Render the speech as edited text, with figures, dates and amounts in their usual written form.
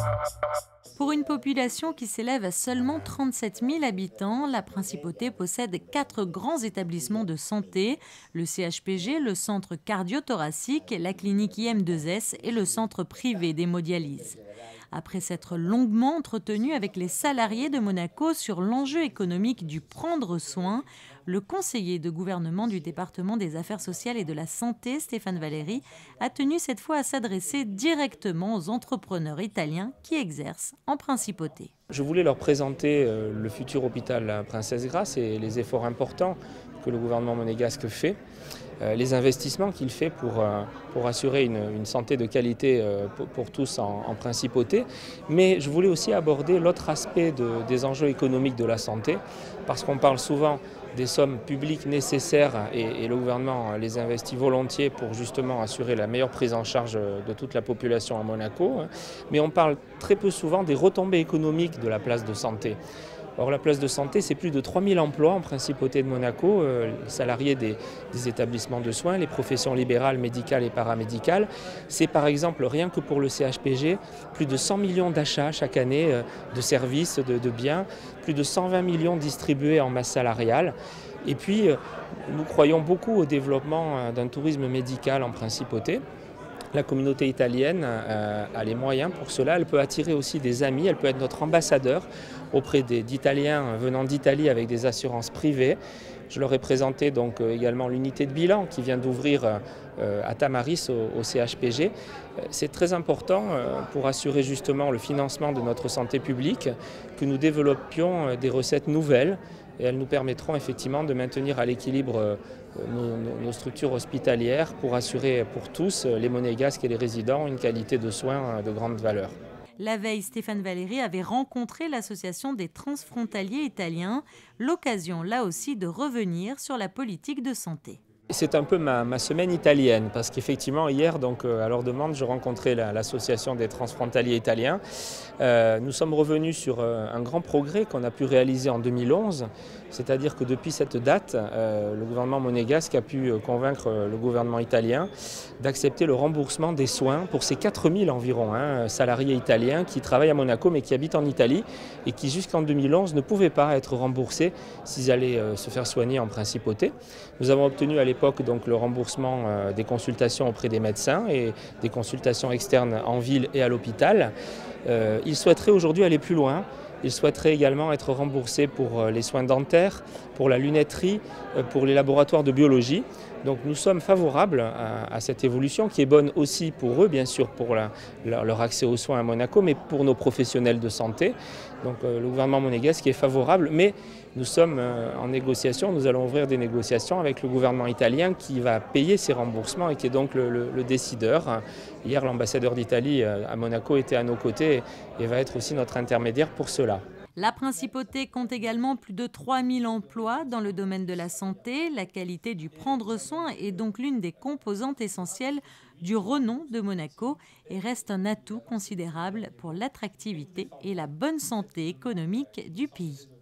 Pour une population qui s'élève à seulement 37 000 habitants, la principauté possède 4 grands établissements de santé, le CHPG, le centre cardio-thoracique, la clinique IM2S et le centre privé d'hémodialyse. Après s'être longuement entretenu avec les salariés de Monaco sur l'enjeu économique du prendre soin, le conseiller de gouvernement du département des Affaires sociales et de la Santé, Stéphane Valéry, a tenu cette fois à s'adresser directement aux entrepreneurs italiens qui exercent en principauté. Je voulais leur présenter le futur hôpital Princesse Grace et les efforts importants que le gouvernement monégasque fait, les investissements qu'il fait pour assurer une santé de qualité pour tous en principauté. Mais je voulais aussi aborder l'autre aspect des enjeux économiques de la santé, parce qu'on parle souvent des sommes publiques nécessaires et le gouvernement les investit volontiers pour justement assurer la meilleure prise en charge de toute la population à Monaco. Mais on parle très peu souvent des retombées économiques de la place de santé. Or, la place de santé, c'est plus de 3000 emplois en principauté de Monaco, les salariés des établissements de soins, les professions libérales, médicales et paramédicales. C'est par exemple, rien que pour le CHPG, plus de 100 millions d'achats chaque année de services, de biens, plus de 120 millions distribués en masse salariale. Et puis, nous croyons beaucoup au développement d'un tourisme médical en principauté. La communauté italienne a les moyens pour cela. Elle peut attirer aussi des amis, elle peut être notre ambassadeur auprès d'Italiens venant d'Italie avec des assurances privées. Je leur ai présenté donc également l'unité de bilan qui vient d'ouvrir à Tamaris au CHPG. C'est très important pour assurer justement le financement de notre santé publique que nous développions des recettes nouvelles et elles nous permettront effectivement de maintenir à l'équilibre nos structures hospitalières pour assurer pour tous, les monégasques et les résidents, une qualité de soins de grande valeur. La veille, Stéphane Valéry avait rencontré l'association des transfrontaliers italiens, l'occasion là aussi de revenir sur la politique de santé. C'est un peu ma semaine italienne, parce qu'effectivement hier, donc, à leur demande, je rencontrais l'association des transfrontaliers italiens. Nous sommes revenus sur un grand progrès qu'on a pu réaliser en 2011, c'est-à-dire que depuis cette date, le gouvernement monégasque a pu convaincre le gouvernement italien d'accepter le remboursement des soins pour ces 4000 environ salariés italiens qui travaillent à Monaco mais qui habitent en Italie et qui jusqu'en 2011 ne pouvaient pas être remboursés s'ils allaient se faire soigner en principauté. Nous avons obtenu à l'époque donc le remboursement des consultations auprès des médecins et des consultations externes en ville et à l'hôpital. Ils souhaiteraient aujourd'hui aller plus loin. Ils souhaiteraient également être remboursés pour les soins dentaires, pour la lunetterie, pour les laboratoires de biologie. Donc nous sommes favorables à cette évolution qui est bonne aussi pour eux, bien sûr, pour leur accès aux soins à Monaco, mais pour nos professionnels de santé. Donc le gouvernement monégasque est favorable, mais nous sommes en négociation, nous allons ouvrir des négociations avec le gouvernement italien qui va payer ces remboursements et qui est donc le décideur. Hier, l'ambassadeur d'Italie à Monaco était à nos côtés et va être aussi notre intermédiaire pour cela. La principauté compte également plus de 3000 emplois dans le domaine de la santé. La qualité du prendre soin est donc l'une des composantes essentielles du renom de Monaco et reste un atout considérable pour l'attractivité et la bonne santé économique du pays.